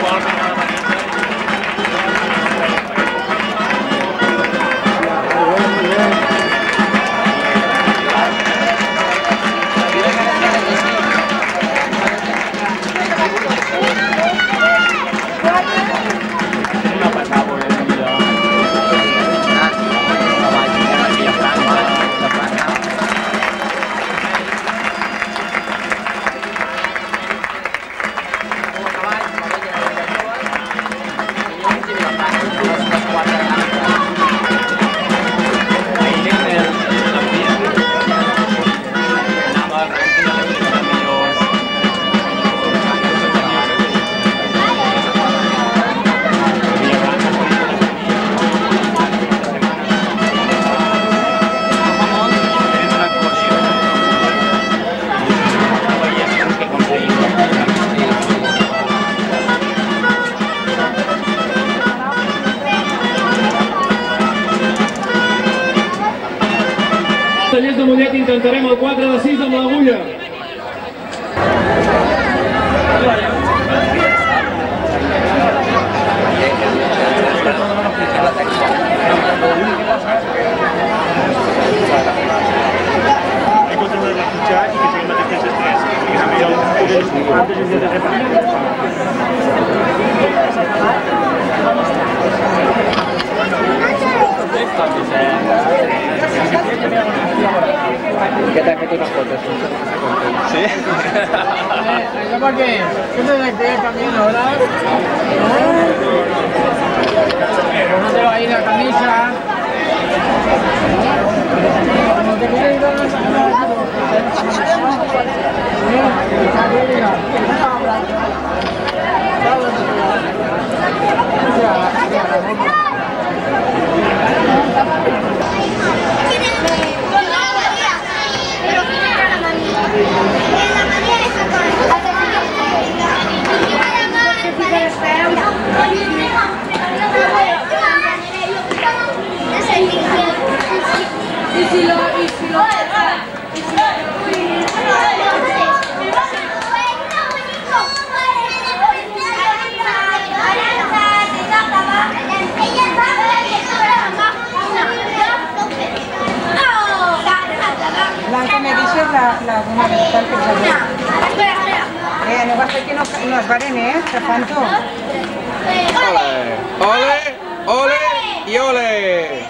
Tallers de Mollet intentarem el 4 de 6 amb l'agulla. Hay que controlar la ficha y que se le mate ese estrés. Que se me dio antes de ¿Qué te has metido unas fotos? ¿Sí? ¿Eso para qué? ¿Qué te da que camino ahora? No te va a ir la camisa. No te quieres ir a la Blanca, me dices la una de tal que salió. No va a ser que no es varen, que fan tot. Ole, ole y ole.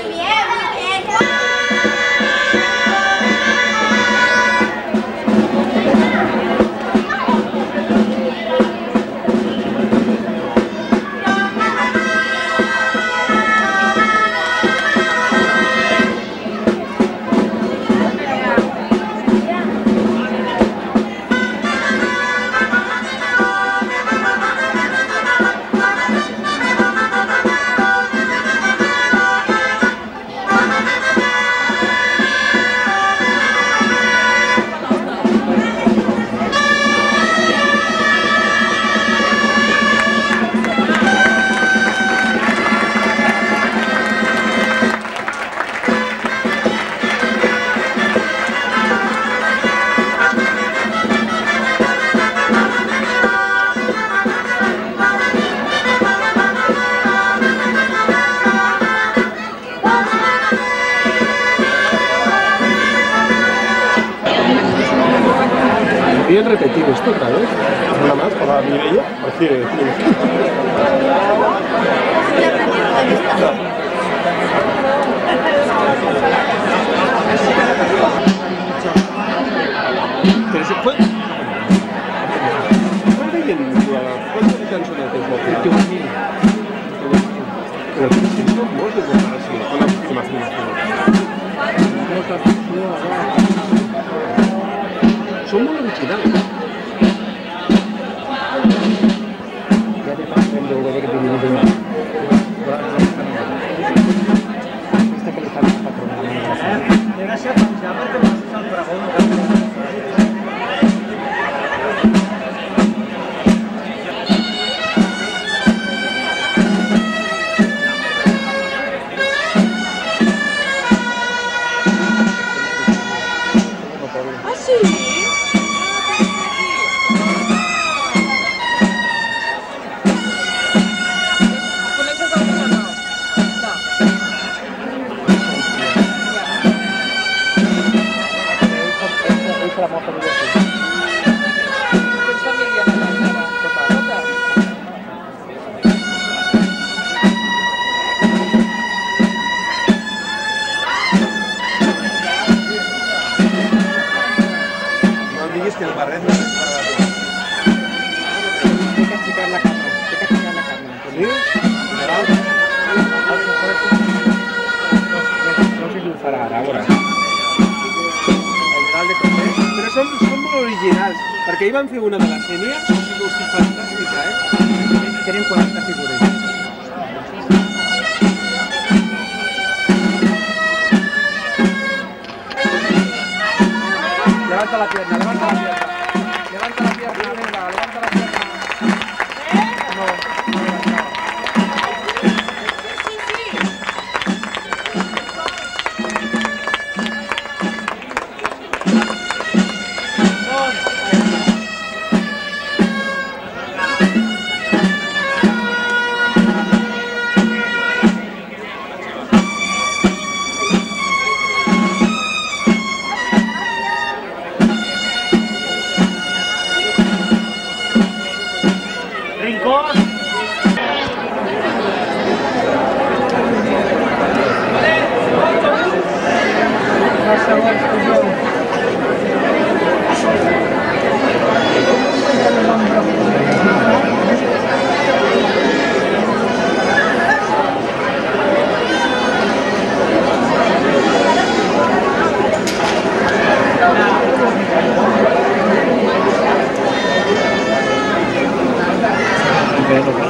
¿Podrían repetir esto otra vez? ¿Una más para Mireia? Pero se puede... ¿Cuántas cançonetes vol fer? Però si no, molts de comparació amb la última filmació. Són molt originals. Ja te fa el DVD que te viene de una. Aquesta que li fa el patronament. Gràcies a penjar perquè m'has el pregó. Però són molt originals, perquè ahir van fer una de la Sènia, fantàstica, Tenen 40 figures. Levanta la pierna, levanta la pierna. Levanta la pierna, venga, levanta la pierna. No, no levantaba. Bello.